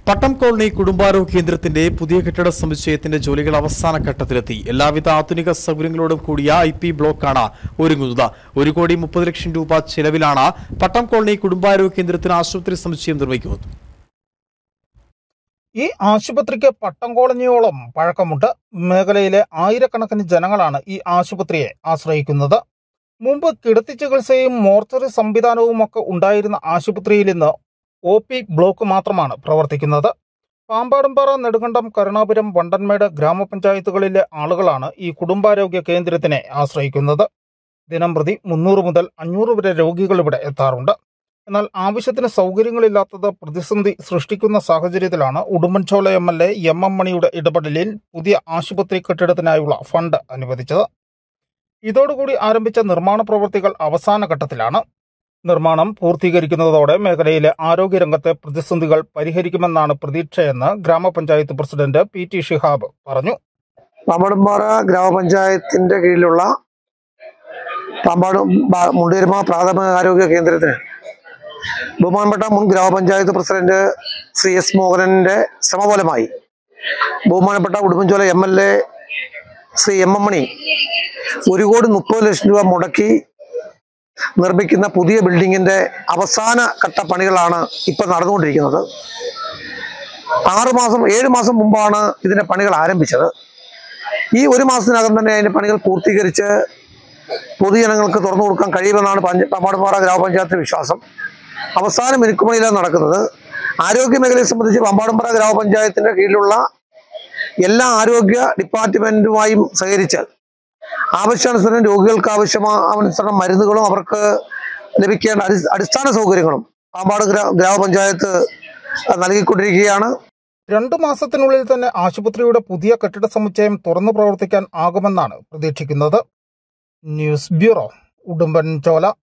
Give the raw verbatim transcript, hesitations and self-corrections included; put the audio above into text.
പട്ടം colony കുടുംബാരോഗ്യ കേന്ദ്രത്തിന്റെ പുതിയ കെട്ടിട സമുച്ചയത്തിന്റെ ജോലികൾ അവസാന ഘട്ടത്തിലെത്തി. എല്ലാവിധ ആധുനിക സൗകര്യങ്ങളോടും കൂടിയ ഐ പി ബ്ലോക്കാണ് ഒരുങ്ങുന്നത്. ഒരു കോടി മുപ്പത് ലക്ഷം രൂപ ചെലവിലാണ് പട്ടം കോളനി കുടുംബാരോഗ്യ കേന്ദ്രത്തിന് ആശുപത്രി സമുച്ചയം നിർമ്മിക്കുന്നത്. ഈ ആശുപത്രിക്ക് പട്ടം കോളനിയോളം പഴക്കമുണ്ട്. മേഖലയിലെ ആയിരക്കണക്കിന് ജനങ്ങളാണ് ഈ ആശുപത്രിയെ ആശ്രയിക്കുന്നത്. മുമ്പ് കിടത്തി ചികിത്സയും മോർച്ചറി സംവിധാനവുമൊക്കെ ഉണ്ടായിരുന്ന ആശുപത്രിയിൽ ഇന്ന് ഒ പി ബ്ലോക്ക് മാത്രമാണ് പ്രവർത്തിക്കുന്നത്. പാമ്പാടുംപാറ, നെടുങ്കണ്ടം, കരുണാപുരം, വണ്ടൻമേട് ഗ്രാമപഞ്ചായത്തുകളിലെ ആളുകളാണ് ഈ കുടുംബാരോഗ്യ കേന്ദ്രത്തിനെ ആശ്രയിക്കുന്നത്. ദിനംപ്രതി മുന്നൂറ് മുതൽ അഞ്ഞൂറ് വരെ രോഗികൾ ഇവിടെ എത്താറുണ്ട്. എന്നാൽ ആവശ്യത്തിന് സൗകര്യങ്ങളില്ലാത്തത് പ്രതിസന്ധി സൃഷ്ടിക്കുന്ന സാഹചര്യത്തിലാണ് Udumbanchola M L A M M മണിയുടെ ഇടപെടലിൽ പുതിയ ആശുപത്രി കെട്ടിടത്തിനായുള്ള ഫണ്ട് അനുവദിച്ചത്. ഇതോടുകൂടി ആരംഭിച്ച നിർമ്മാണ പ്രവൃത്തികൾ അവസാന ഘട്ടത്തിലാണ്. നിർമ്മാണം പൂർത്തീകരിക്കുന്നതോടെ മേഖലയിലെ ആരോഗ്യരംഗത്തെ പ്രതിസന്ധികൾ പരിഹരിക്കുമെന്നാണ് പ്രതീക്ഷയെന്ന് ഗ്രാമപഞ്ചായത്ത് പ്രസിഡന്റ് പി ടി ഷിഹാബ് പറഞ്ഞു. പാമ്പാടുംപാറ ഗ്രാമപഞ്ചായത്തിന്റെ കീഴിലുള്ള പാമ്പാട് മുണ്ടേരുമ പ്രാഥമിക ആരോഗ്യ കേന്ദ്രത്തിന് ബഹുമാനപ്പെട്ട മുൻ ഗ്രാമപഞ്ചായത്ത് പ്രസിഡന്റ് ശ്രീ എസ് മോഹനന്റെ ശ്രമഫലമായി ബഹുമാനപ്പെട്ട Udumbanchola M L A Shri M M Mani ഒരു കോടി മുപ്പത് ലക്ഷം രൂപ മുടക്കി നിർമ്മിക്കുന്ന പുതിയ ബിൽഡിങ്ങിന്റെ അവസാന ഘട്ട പണികളാണ് ഇപ്പൊ നടന്നുകൊണ്ടിരിക്കുന്നത്. ആറ് മാസം ഏഴ് മാസം മുമ്പാണ് ഇതിന്റെ പണികൾ ആരംഭിച്ചത്. ഈ ഒരു മാസത്തിനകം തന്നെ അതിന്റെ പണികൾ പൂർത്തീകരിച്ച് പൊതുജനങ്ങൾക്ക് തുറന്നു കൊടുക്കാൻ കഴിയുമെന്നാണ് പാമ്പാടുംപാറ ഗ്രാമപഞ്ചായത്തിന്റെ വിശ്വാസം. അവസാന മിനുക്കുമണിയിലാണ് നടക്കുന്നത്. ആരോഗ്യ മേഖലയെ സംബന്ധിച്ച് പാമ്പാടുംപാറ ഗ്രാമപഞ്ചായത്തിന്റെ കീഴിലുള്ള എല്ലാ ആരോഗ്യ ഡിപ്പാർട്ട്മെന്റുമായും സഹകരിച്ച് ആവശ്യാനുസരണം രോഗികൾക്ക് ആവശ്യമാനുസരണം മരുന്നുകളും അവർക്ക് ലഭിക്കേണ്ട അടി അടിസ്ഥാന സൗകര്യങ്ങളും പാമ്പാട് ഗ്രാമപഞ്ചായത്ത് നൽകിക്കൊണ്ടിരിക്കുകയാണ്. രണ്ടു മാസത്തിനുള്ളിൽ തന്നെ ആശുപത്രിയുടെ പുതിയ കെട്ടിട സമുച്ചയം തുറന്നു പ്രവർത്തിക്കാൻ ആകുമെന്നാണ് പ്രതീക്ഷിക്കുന്നത്. News bureau, Udumbanchola.